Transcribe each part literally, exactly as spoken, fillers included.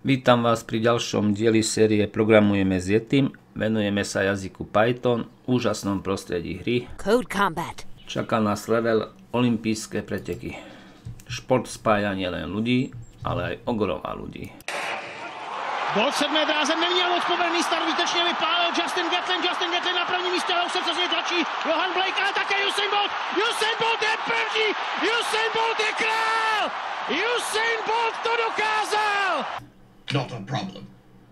Vítam vás pri ďalšom dieli série Programujeme s Yetim. Venujeme sa jazyku Python, úžasnom prostredí hry. Code Combat. Čaká nás level olympijské preteky. Šport spája nielen ľudí, ale aj ogorov a ľudí. Do sedmé dráze neměl moc povedený start, výtečně vypálil Justin Gatlin, Justin Gatlin na prvním místě, ale už se co z něj tlačí Johan Blake, ale také Usain Bolt, Usain Bolt je první, Usain Bolt je král, Usain Bolt to dokázal! Not a problem.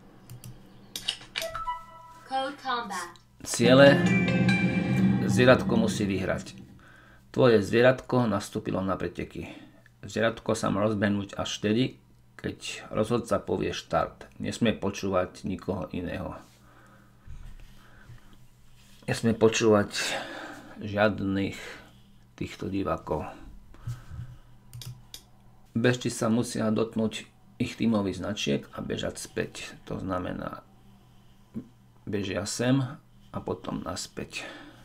Code Combat. Ciele. Zvieratko musí vyhrať. Tvoje zvieratko nastúpilo na preteky. Zvieratko sa má rozbehnúť až vtedy, keď rozhodca povie štart. Nesmie počúvať nikoho iného. Nesmie počúvať žiadnych týchto divákov. Bežci sa musia dotknúť ich tímových značiek a bežať späť. To znamená, bežia sem a potom naspäť.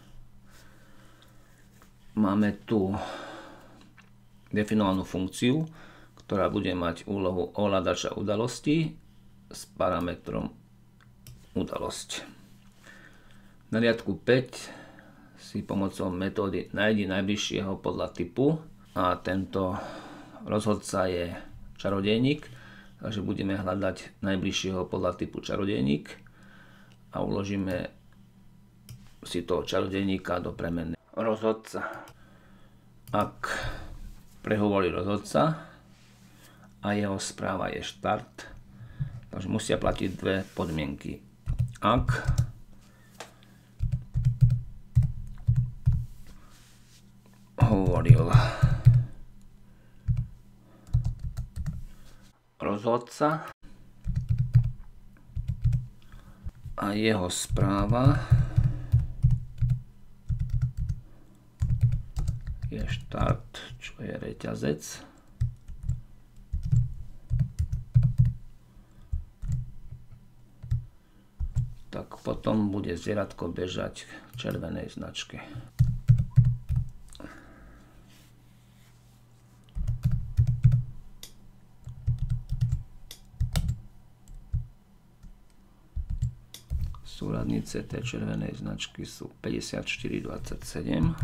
Máme tu definovanú funkciu, ktorá bude mať úlohu ovládača udalostí s parametrom udalosť. Na riadku päť si pomocou metódy nájdi najbližšieho podľa typu a tento rozhodca je čarodejník, takže budeme hľadať najbližšieho podľa typu čarodejník a uložíme si toho čarodejníka do premennej rozhodca. Ak prehovorí rozhodca a jeho správa je štart, takže musia platiť dve podmienky. Ak hovoril rozhodca a jeho správa je štart, čo je reťazec, tak potom bude zvieratko bežať k červenej značke. Súradnice tej červenej značky sú päťdesiatštyri dvadsaťsedem.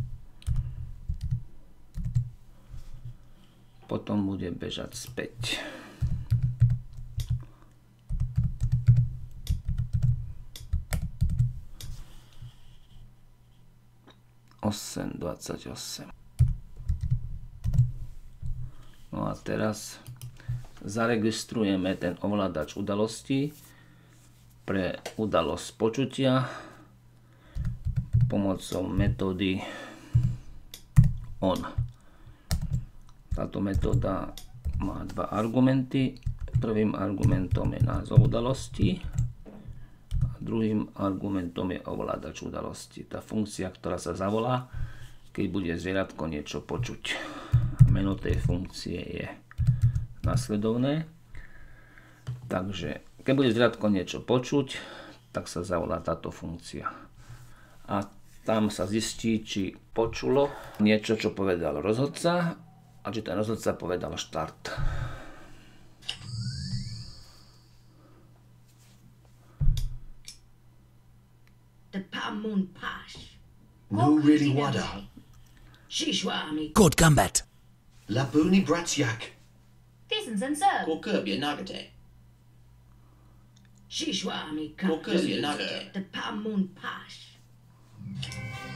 Potom bude bežať späť. osem dvadsaťosem. No a teraz zaregistrujeme ten ovládač udalostí pre udalosť počutia pomocou metódy on. Táto metóda má dva argumenty. Prvým argumentom je názov udalosti a druhým argumentom je ovládač udalosti. Tá funkcia, ktorá sa zavolá, keď bude zvieratko niečo počuť. Meno tej funkcie je nasledovné. Takže keď bude zvieratko niečo počuť, tak sa zavolá táto funkcia. A tam sa zistí, či počulo niečo, čo povedal rozhodca, a či ten rozhodca povedal štart. The Pamun Pash. No really wada. Shishwami. Code Combat. Labuni Bratsyak. Decent and sir. Kokubia Nagate. Shishwami. Kokubia Nagate. The Pamun Pash.